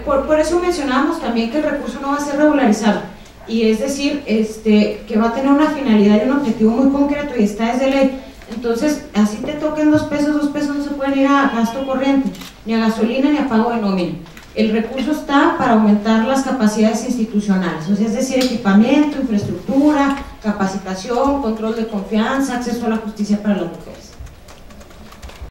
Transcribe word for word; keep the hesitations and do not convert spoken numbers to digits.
por, por eso mencionábamos también que el recurso no va a ser regularizado, y es decir, este, que va a tener una finalidad y un objetivo muy concreto y está desde ley. Entonces, así te toquen dos pesos, dos pesos no se pueden ir a gasto corriente, ni a gasolina, ni a pago de nómina. El recurso está para aumentar las capacidades institucionales, o sea, es decir, equipamiento, infraestructura, capacitación, control de confianza, acceso a la justicia para las mujeres.